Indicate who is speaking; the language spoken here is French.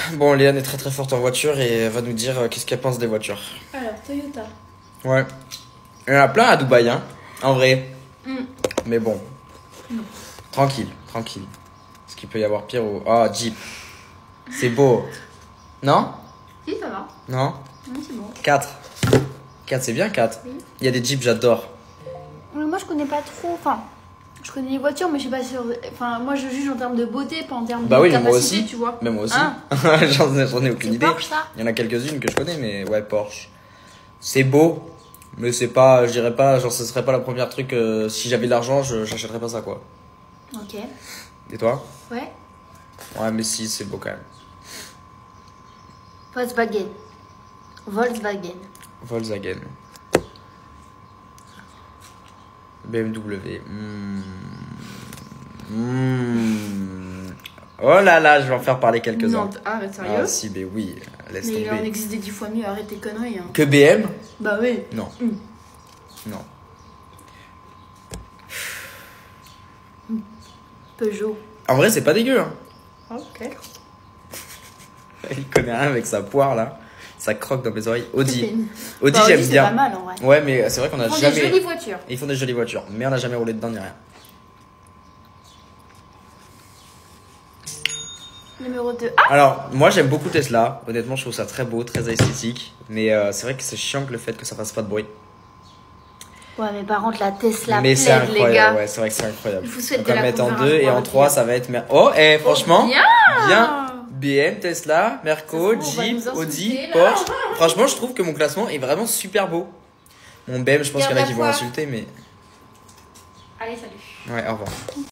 Speaker 1: Bon, Léane est très très forte en voiture et elle va nous dire qu'est-ce qu'elle pense des voitures.
Speaker 2: Alors, Toyota.
Speaker 1: Ouais. Il y en a plein à Dubaï, hein, en vrai. Mais bon.
Speaker 2: Non.
Speaker 1: Tranquille, tranquille. Est-ce qu'il peut y avoir pire ou... Oh, Jeep. C'est beau. Non?
Speaker 2: Si, ça va.
Speaker 1: Non?
Speaker 2: Non, c'est bon.
Speaker 1: 4. 4, c'est bien 4.
Speaker 2: Oui.
Speaker 1: Il y a des Jeeps, j'adore.
Speaker 2: Moi, je connais pas trop. Enfin, je connais les voitures, mais je sais pas sur. Enfin, moi, je juge en termes de beauté, pas en termes
Speaker 1: Bah
Speaker 2: de
Speaker 1: oui, mais moi
Speaker 2: capacité,
Speaker 1: aussi.
Speaker 2: tu vois.
Speaker 1: Mais moi aussi.
Speaker 2: Hein?
Speaker 1: J'en ai aucune
Speaker 2: C'est
Speaker 1: idée.
Speaker 2: Porsche, ça?
Speaker 1: Il y en a quelques-unes que je connais, mais ouais, Porsche. C'est beau, mais c'est pas, je dirais pas, genre ce serait pas la première truc, si j'avais de l'argent, j'achèterais pas ça quoi.
Speaker 2: Ok.
Speaker 1: Et toi?
Speaker 2: Ouais.
Speaker 1: Ouais, mais si, c'est beau quand même.
Speaker 2: Volkswagen. Volkswagen.
Speaker 1: Volkswagen. BMW. Oh là là, je vais en faire parler quelques-uns.
Speaker 2: Non, arrête, sérieux?
Speaker 1: Ah si, mais oui, laisse
Speaker 2: Mais il en
Speaker 1: tomber.
Speaker 2: existe des 10 fois mieux, arrête tes conneries. Hein.
Speaker 1: Que BM?
Speaker 2: Bah oui.
Speaker 1: Non. Non.
Speaker 2: Peugeot.
Speaker 1: En vrai, c'est pas dégueu, hein.
Speaker 2: Ok.
Speaker 1: Il connaît rien avec sa poire là. Ça croque dans mes oreilles. Audi. Audi,
Speaker 2: Bah,
Speaker 1: j'aime
Speaker 2: c'est
Speaker 1: bien.
Speaker 2: pas mal en vrai.
Speaker 1: Ouais, mais c'est vrai qu'on a
Speaker 2: Ils font
Speaker 1: jamais.
Speaker 2: des jolies voitures.
Speaker 1: Ils font des jolies voitures, mais on n'a jamais roulé dedans ni rien.
Speaker 2: Numéro 2. Ah!
Speaker 1: Alors, moi j'aime beaucoup Tesla. Honnêtement, je trouve ça très beau, très esthétique. Mais c'est vrai que c'est chiant que le fait que ça fasse pas de bruit.
Speaker 2: Ouais, mais par contre, la Tesla
Speaker 1: Mais c'est
Speaker 2: plaide, les gars.
Speaker 1: incroyable, ouais, c'est vrai que c'est incroyable.
Speaker 2: Il faut souhaiter
Speaker 1: Donc on va
Speaker 2: la
Speaker 1: mettre en
Speaker 2: conférence
Speaker 1: 2 et
Speaker 2: pour
Speaker 1: en
Speaker 2: le
Speaker 1: 3,
Speaker 2: dire.
Speaker 1: ça va être. Oh, franchement,
Speaker 2: bien.
Speaker 1: bien. BM, Tesla, Merco,
Speaker 2: Ça se trouve, on va
Speaker 1: Jeep,
Speaker 2: nous insulter,
Speaker 1: Audi,
Speaker 2: là.
Speaker 1: Porsche. Franchement, je trouve que mon classement est vraiment super beau. Mon BM, je pense qu'il y en a
Speaker 2: Garde
Speaker 1: qui
Speaker 2: la
Speaker 1: vont
Speaker 2: foi.
Speaker 1: insulter, mais.
Speaker 2: Allez, salut.
Speaker 1: Ouais, au revoir.